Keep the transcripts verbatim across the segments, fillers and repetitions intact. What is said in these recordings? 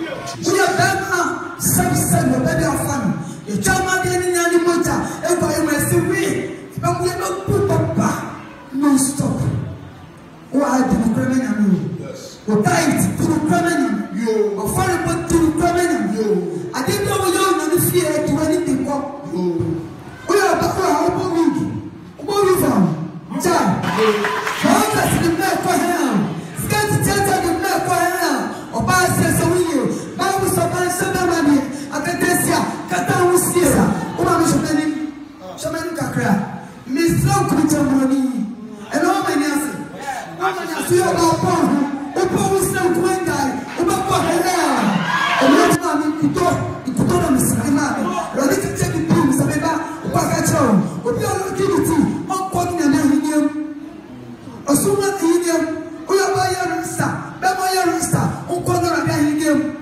We are Bama, some son of baby of fun. The German any motor, and by my theory, but we are not put up non stop. Why do you criminal? Yes. Or died to the criminal. You or foreign but to the criminal. You. I didn't know you on the fear to anything. You. We are back for our movie. What we found? John. How does the man for him? Scan to tell the man for him. Or by says a wheel. Bible supply seven money. Akadesia. Kata Usia. Uma Shamani. Shamani Kakra. Miss Long Kutamoni. And all my nurses. I'm going to upon the post of Quentin, about her. And let me go to the Miss ready to take the pools of Eba, Pagacho, or the activity of calling an Indian. As soon as Indian, we are by your star, by your star, or corner of Indian.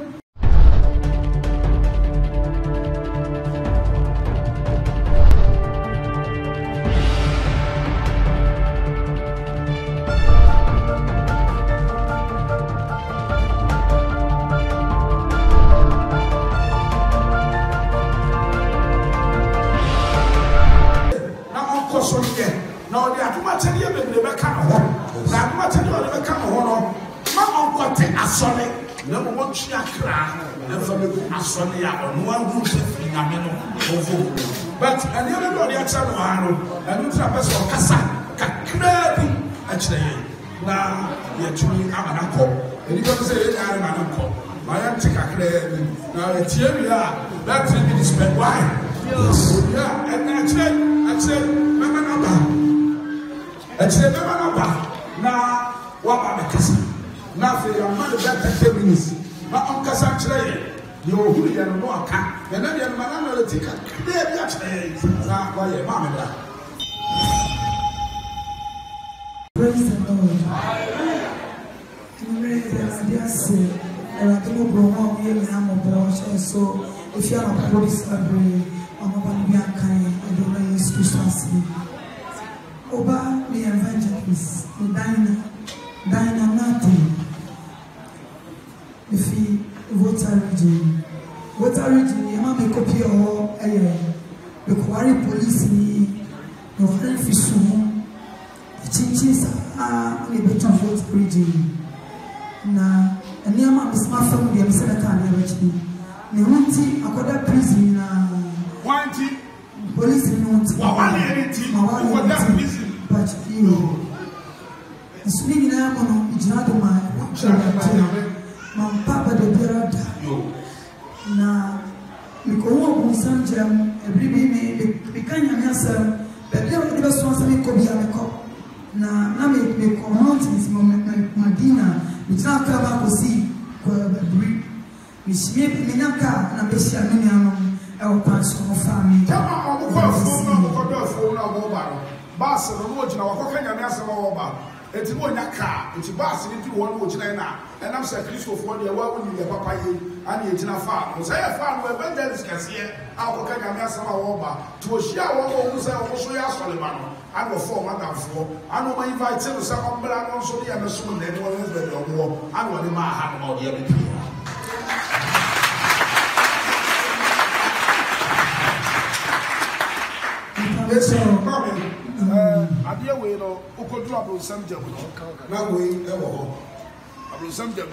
Now the Atuma tell you the Beckham home. The Atuma tell you the Beckham home. My uncle take a sonny. Number one chakra. And from the Asonia on one roof in a minute. But and the other body at Samuano and you trap us for Casa, Cacrabi, actually. Now you're tuning Amanako. And you don't say I'm an uncle. I am take a crab. Now it's here we are. That's in the spend wine. Yeah, and actually, I said, Mama Naba. I said, Mama Naba. Now, what about the cousin? Now, for your mother, that's ten minutes. My uncle Sanchez, you're who you know, I can't. And then your man, will take a clear actually. Now, why your mama? Praise the Lord. Yes, and I don't go home here in Amabon. So, if you are a police library, I'm going to be a kind of the race to Swansea. Oba, the evangelist, the diner, diner nothing. If he water region, water region, you might make a copy of the quarry police, the quarry fish, the chinchis are in the better water region. Now, and near my smart family, I'm saying, I can't the Munti, I got a prison. One police in Munti. What that prison? But you, the swinging ammo, it's not my my papa, the Berada. Now, we go on some jam, every day, we can't answer, but never saw some Kobiako. Now, now we come mountains, Medina, we can't come out to see the brick. Miss Minaka, and Bessia Miniam, our pastor of family. Tama amukwa phone na kodo phone na boba no. Bas no mo gina wakoka nyame asema woba. Enti mo nyaka, enti bas ni tu won wo gina na. Enam se Christopher de wa woni le papa yi, ani e gina fa. Mo say fa no evangelist kase akoka nyame asema woba. To ohia wo wo wo say wo so ya solema no. Ano for madamfo. Ano ma invite no say ombra no so ya meso na ni wo husband owo. Ano ni ma ha no de be. Yes, mommy. Uh, I dear way no, who could drop on some job. Now we ever on some job.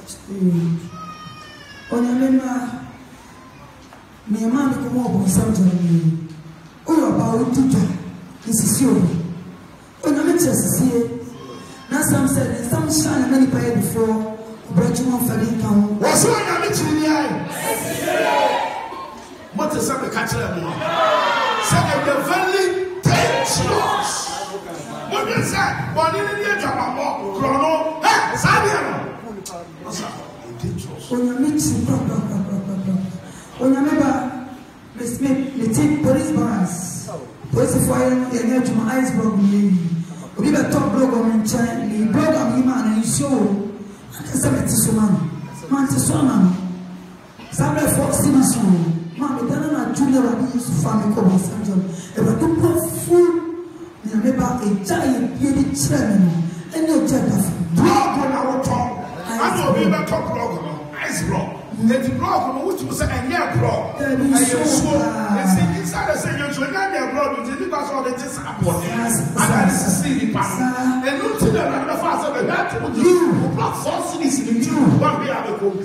On your member, me a man come up on some job. Oh, about to do this is you. On your lectures here. Now some said some shine many pay before, but you won't fall in town. What's wrong? I'm in the eye. What is up the catcher? Say the very dangerous. What is that? But in the end, I'm a chrono. Hey, Sabiano. What's that? Dangerous. When you meet him, when you remember, Miss Smith, the team police bars. Police fire, you get to my eyes, bro. We have a top blog on China, the blog on him, and you show. I can say it's so man. Man, it's so man. Sabre Fox Simason. Mama, dana na junior wa bi su family ko Sanjo. E wa do full. Ni meba e giant beauty chairman. Ene je da blog na wo talk. I know be be talk blog no. Ice blog. Let the blood come out to say a year blood. And you so and say inside the same you not their blood, you deliver all the just upon it. And that is see the power. And look to the other fast of that you blood force is in you. One way I go.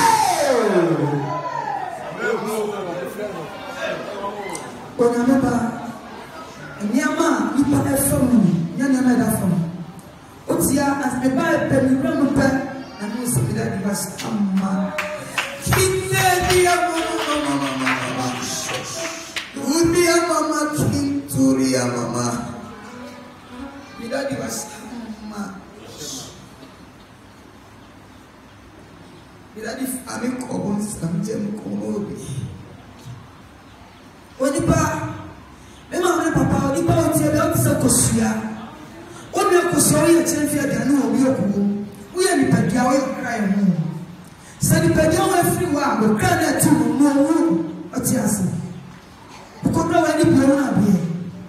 Remember, Nyama, you put a phone, Yana that phone. What's here as a bad penny run back and you see that you must come. King Dedia Mama, Udia Mama, King Turia Mama. Without you must come. Without if I'm in Cobbles, I'm Jim Comobi. Onipa, Emma Papa, Onipa, Tia, Kosia. Only a Kosoya, Chenfia, Danu, Yoku. We are the Padia, crying. Send the Padia everywhere, but can't let you no room. What's your because no any blown here.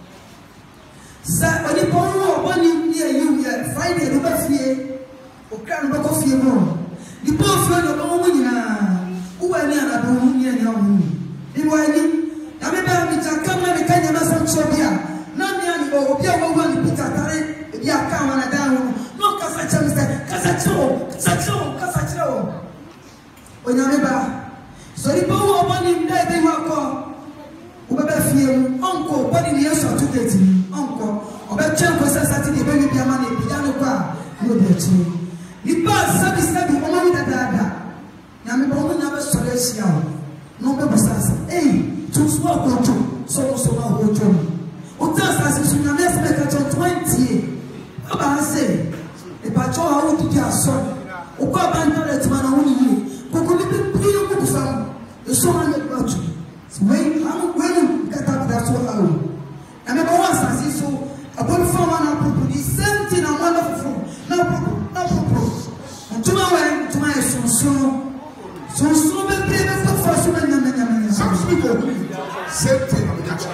Sir, Onipa, one near you, yet Friday, no fear, or can't look off your room. The poor friend of Omunia, who are near a Bomunia, young. I remember me to come and Kenya Masansobia. None of you will be able to put a tare, the Akamana down. No Casacho, Casacho, Casacho, Casacho. When I remember, so the power of one in there, they were called Ubefim, Uncle, but in the answer to get him, Uncle, or Bechamco Saturday, baby, Piamani, Piano Bar, no dirty. The bus service that the woman that Dada. Yammy never saw this young. No purpose. Hey. To swap on to so so now go to o tell us you na next make at twenty aba say e pa cho how to dia so o ko ba ndole ti mana woni ni ko ko bi bi yo ko sam e so man me ba to when how when get up that so how and me one say so abon form na pro the same thing na one of from na pro na pro to ma when to ma so so so so be be be for so man na na na some people same thing on the natural.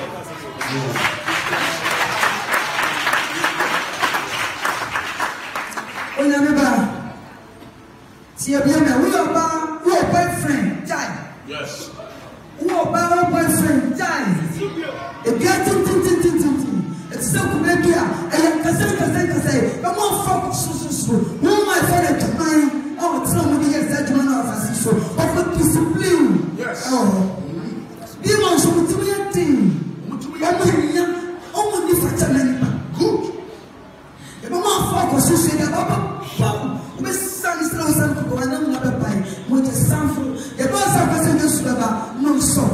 Oh, you remember? See, you remember? We are about, we are boyfriend, die. Yes. We are about boyfriend, die. If you are tin tin tin tin tin tin, it's so good to hear. And you can say, can say, can say, but more fuck, so so so. No, my friend, to mine. Oh, it's not what you get that man of us so. But what discipline? Yes. Oh. You want some to be a thing. Oh, if I tell anybody, good. If I'm not focused, you say that, Papa, Miss Sunny Slow Sun to go and another pie, with a sample. The boss of us in this river, no soap.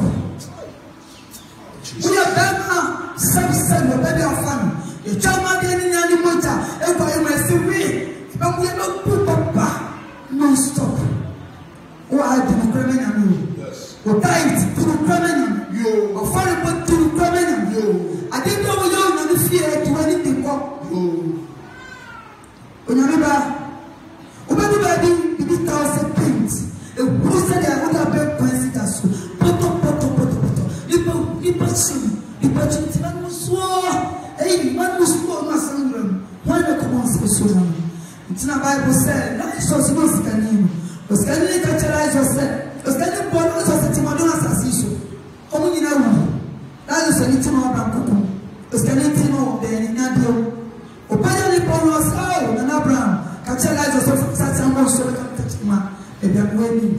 We are better, some son, or better fun. The German in any motor, and by my theory, but we are not put Papa, no stop. Why do you criminal? O tight to the criminal, you or foreign but to the criminal, you. I didn't know you not fear to anything. You. When you remember, over the baby, thousand paints, a boosted other bed principles, poto, poto, poto, poto, little, little, little, little, man was swore, hey, man was swore, my son, why not come on, so it's not Bible said, not so supposed to name, was can you catch yourself? Parce que les bonnes choses, c'est Timon assassin. Comme il a eu, là, je suis Timon Abraham. Parce que les Timon, des Nadio, au pas de bonnes choses, on a Abraham. Quand tu as là, je suis ça, c'est un bon sur le Timon. Et bien, oui,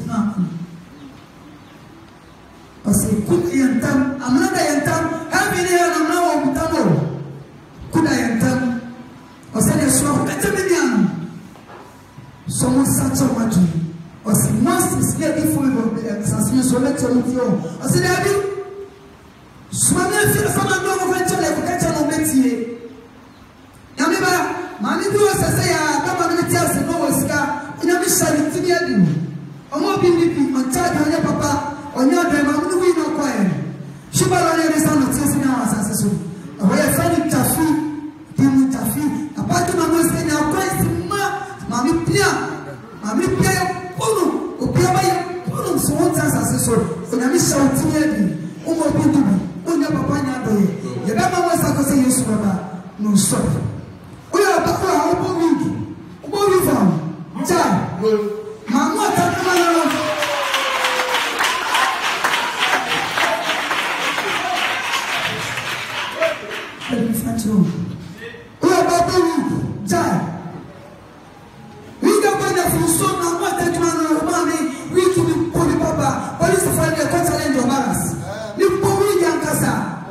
parce que coup il y a un temps, à mon avis, il y a un temps, un million, un million, un temps, coup il y a un temps, on s'est dit, soir, quatre millions, sommes satchés, moi, tu. Aussi, moi, c'est ce qui est difficile de s'assurer sur le téléphone. Aussi, David, sois bien fait, ça m'a donné un peu de temps pour métier. Yamiba, mani tu ça c'est ya, kama métier c'est non aussi car il a mis ça le petit bien. On m'a bien dit, on t'a donné papa, on y a des mamans nous oui non quoi. Je sais pas là les gens nous tiennent sinon ça c'est sûr. On va faire une tafi, puis une tafi. À part que maman c'est na quoi c'est ma, mami bien, mami bien. Ono, o piaba ya, ono so wonta asase so. Ona mi shouti yedi. O mo bi dubi. O nya papa nya do ye. Ye ba ma wasa ko se Yesu baba. No stop. O ya ba ko ha o bo wingi. O bo wi fam. Ja. Ma mo ta ma na. Let me find you. We are about to die. We don't want to so now. What that man, mommy, we keep it for the papa. Police find the consultant of us. You go with young Casa.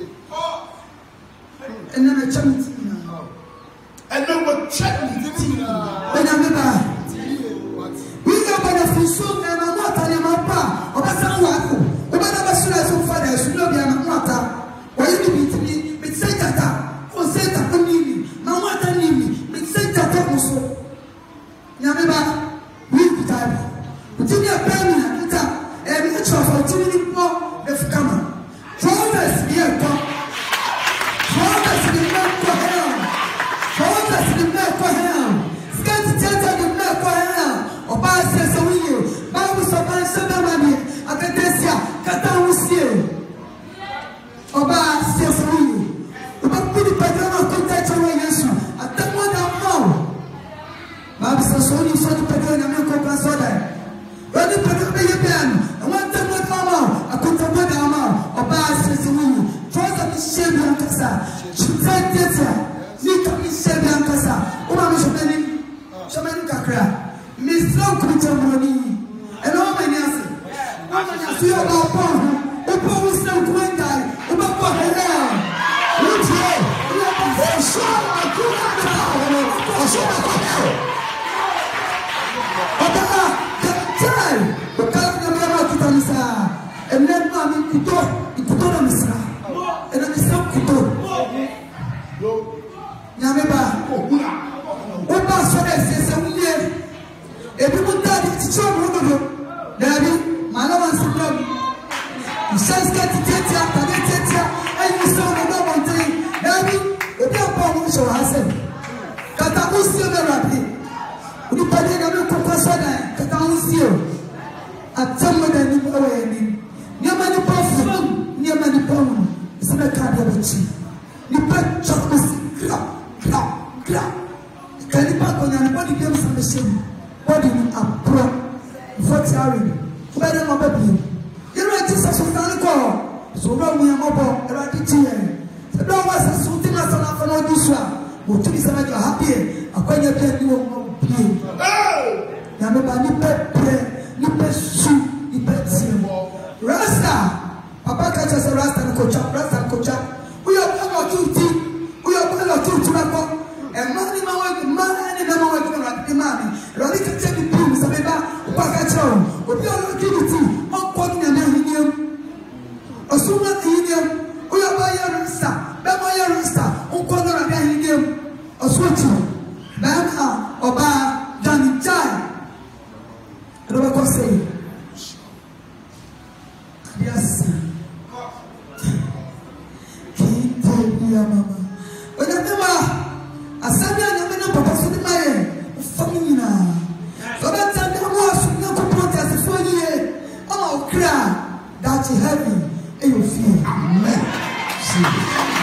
And then I check it. And then what check it? When I'm about. We don't want to so now. I'm not telling my papa. Or that's how I go. But I'm not sure as a father should not be a matter. Why you be to me? But say that. Or say that for me. Now what I need. But say that also. Yameba, we be tired. But you are paying me and it's a opportunity for the camera. Fathers, dear God. Fathers, the man for hell. Fathers, the man for hell. Scan the tender, the man for hell. Or by says a wheel. Bible so by seven money. I can test ya. Kata was here. Or by says a wheel. But put the pattern of contact away. I don't want to know. Bible says only so the pattern of your company so that. When the pattern of your pen, and one time with Mama, I put a word on or by says a wheel. First of the shame on Casa. She tried this. You can be shame on Casa. Uma Shamani, Shamani Kakra. Miss Long Kutamoni. And all my answer. One man see about Pong. Upon was no going die. About what I am. Look here. You have been so sure I could not tell. I saw my father. And then mommy could go, it could go on the side. And then the sun could go. Yameba, Oba Soda says, everyone died to show Daddy, my love and son. You shall get to Tetia, Tetia, and you saw the one thing. Daddy, the dear Paul show herself. Katamusi the rabbit. You put it on the Coca-Cola, Katamusi. At some of them away. Near many perfume, near many poem. It's not a card of a cheap. You put chocolate, clap, clap, clap. Can you back on your body games on the machine? Body up, pro, for Terry. Better not baby. You're right, Jesus was not a call. So wrong me a mobile, a racket here. The dog was something as an after all this one. But to be somebody happy, a quite a bit you won't play. Yamaba, you bet play. You bet shoot, you bet see. Rasta, Papa catches a Rasta and coach up, Rasta and coach up. We are one or two teeth, we are one or two tobacco, and money, my man, and never working around the money. Roddy can take the pools of Eba, Pakacho, but you are not giving tea, not quoting an Indian. As soon as the Indian, we are by your Rasta, by your Rasta, on corner of the Indian, or switching, Bama, or by Johnny Chai. Robert say, yes, keep telling your mama. When I remember, I said, I'm going to papa for the man, family now. For that time, there was no protest for you. Oh, cry, that's heavy, and you feel. Amen. See.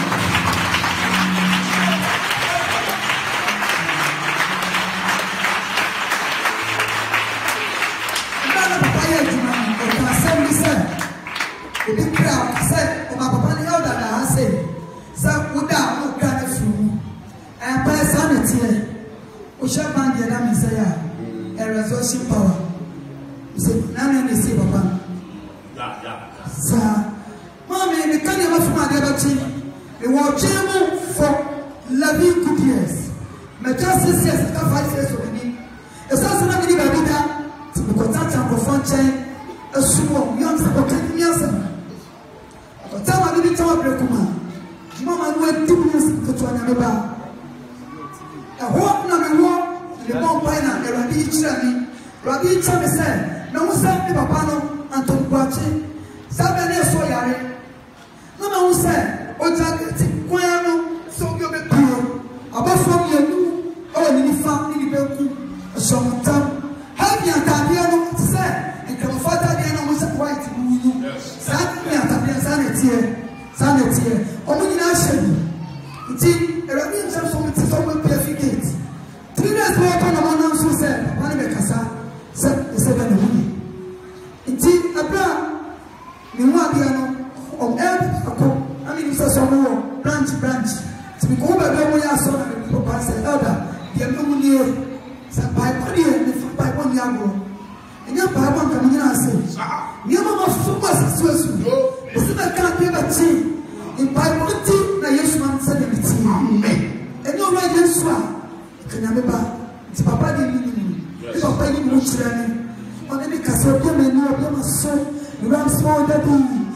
The crowd said, "Oh, my papa, the elder, I say, sir, who down, who got it through, and by sanity, who shall find the name is a resurrection power." He said, "None of the papa." Yeah, yeah. Sir, mommy, the kind of my liberty, the war chamber for loving good years. My justice says, I can't fight this with me. It's also not any baby that to be contact and perform chain. A small young spoken yourself. But tell my little tower breakuma. Mamma went two years to an ameba. A walk number one, the bomb piner, the Rabbi Chami. Rabbi Chami said, no one said, Papano, and to Guachi. Sabane Soyare. No one said, O Jacket, Guano, so you be poor. Above from you, oh, in the family, a song time. Have you Tabiano said? And come father, the animals are white. Sadly, I sanity, sanity. Only national. Indeed, a rabbi himself from it is always perfect. Three days later, a man also said, one of the Casa said, the seven women. Indeed, a brand, the one piano, on earth, I mean, it's a summer branch. branch. To be over there, we are so many people pass the elder. The young near some Bible and the Bible Yago. And your Bible coming in and say, your mama focus is so slow. Isn't that can't be a team? In Bible, na Yesu man said the team. Amen. And you're right, Yesu. Can I remember? It's Papa didn't know. Papa didn't know children. On any castle, you may know, you must so. You run small that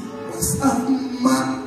was a man.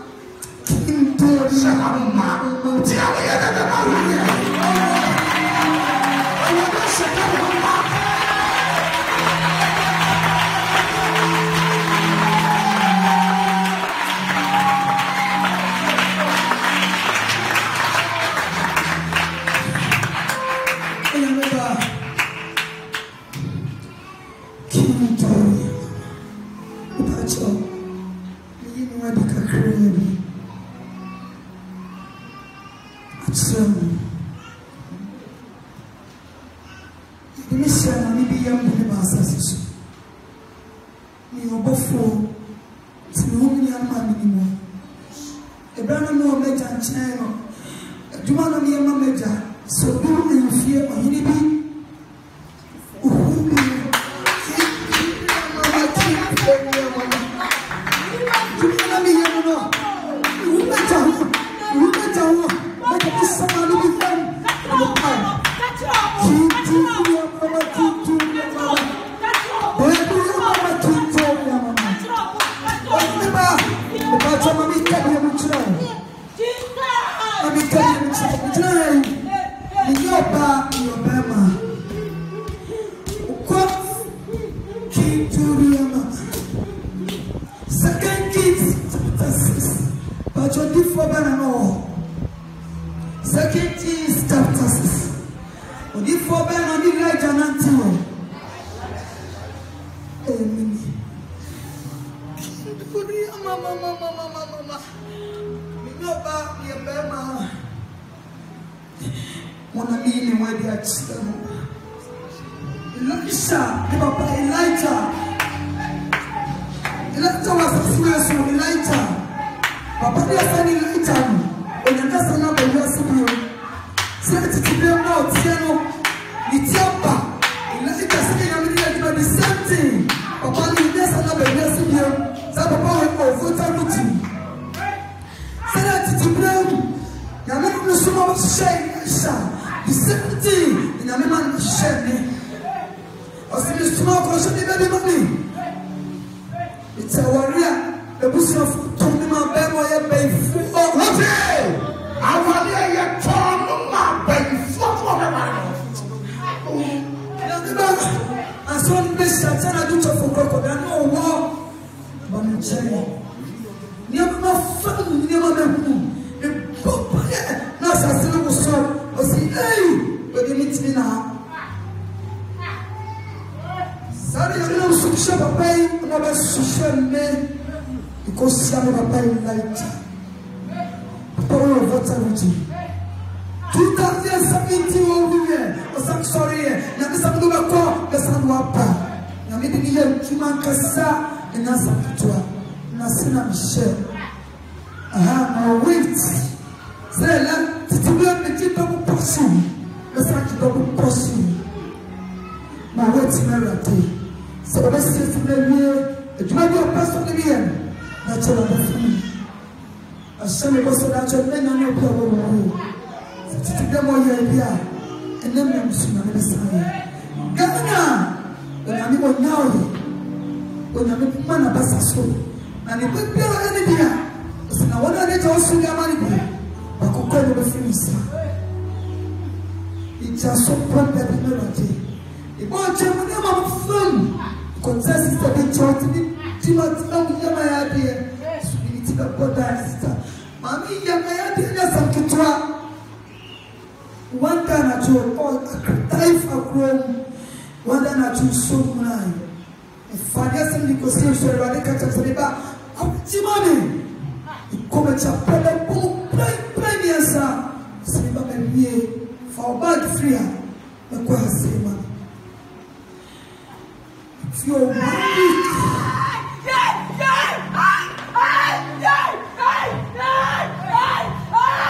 Yeah, yeah,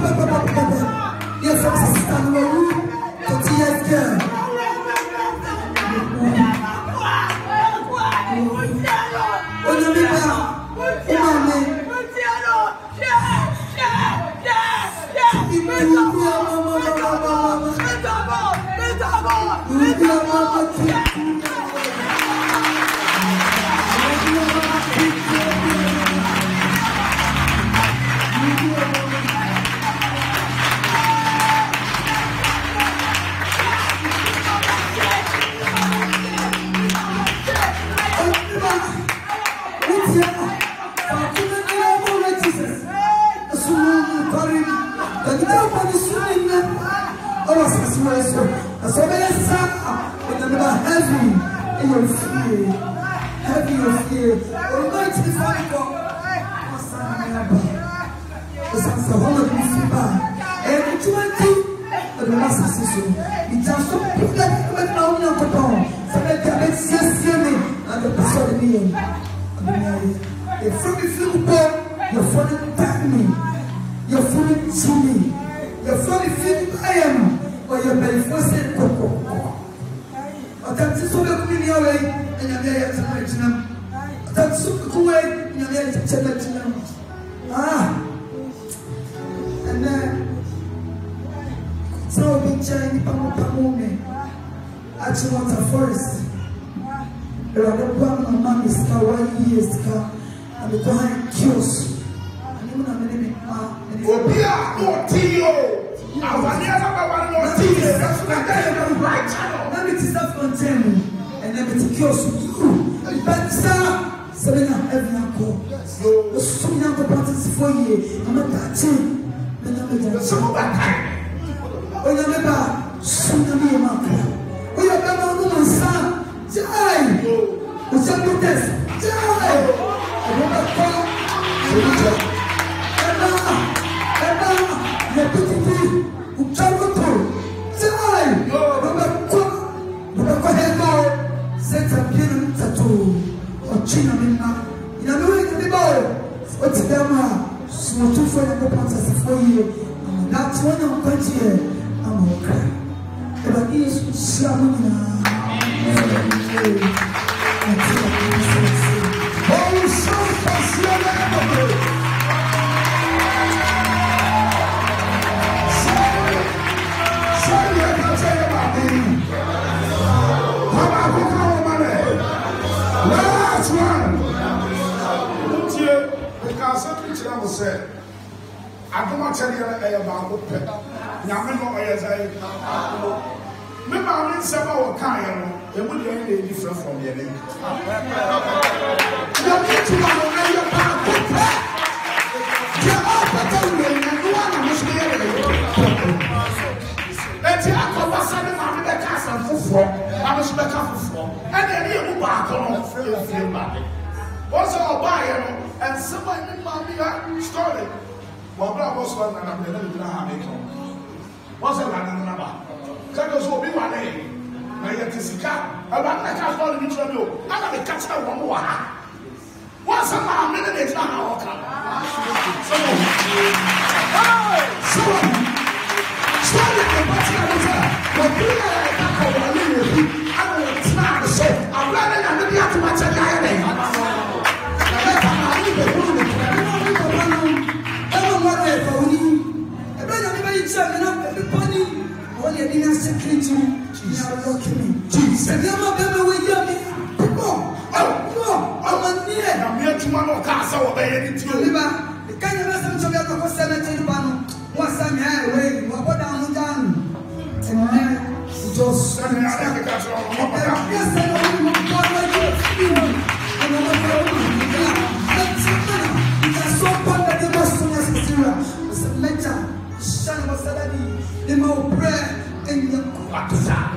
Yes, I'm standing on you. thirty years girl. Oh, you mean that? Oh, man. Heavy of fear. Almighty Father, it's a whole of this feedback. And twenty, the last season, it just so people that went down your cotton. So that they have seen me and the person of me. You're from the football, you're from the me. You're from the chimney. You're from the field I am, or you're very first and cocoa. I can't see so many away. And you're there to my channel. That's super cool. You're there to check the channel. Ah, and then so big Chinese Pamu Pamu me. Actually, want a forest. There are the one of mommy scar one years car and the behind kills. And you know, many Obia, no Tio. I want to have no Tio. That's what I got right channel. Let me just have content. And then it's close to you. But sir, so then I'm having a call. So young about this for you. I'm a touching. Then I'm a some of that time. When I'm about some of me, Marco. We are about woman, son. Die. What's up with this? Die. I want to call. Emma. Emma. You're putting me. Who travel to? Die. Remember, remember, set up here tattoo or China Mina. In a way, the boy, what's the Dama? So, two for the pants for you. That's one of twenty years. I'm okay. But he's Shamina. Oh, so passionate. Sorry, I can't tell you about him. Last one. Because something I say, I don't want to tell you about it. Yamino Ayazai. Remember, I mean, some of our kind, they would be different from your name. You need to know your power. You're all better than anyone who's here. Let's hear about what's happening in the castle for. I was back up for. And then you move back on the back. What's all by and somebody in my story. Well, I was one and I'm going to have it. What's a land number? Because will be one day. My yet is a cat. I want to catch all the trouble. I'm going to catch that one more. What's a man minute? It's not our car. So, so, story the party of the but we are like that. I don't know. So, I'm running and maybe have to watch a guy.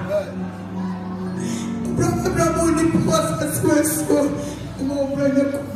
Brother, brother, the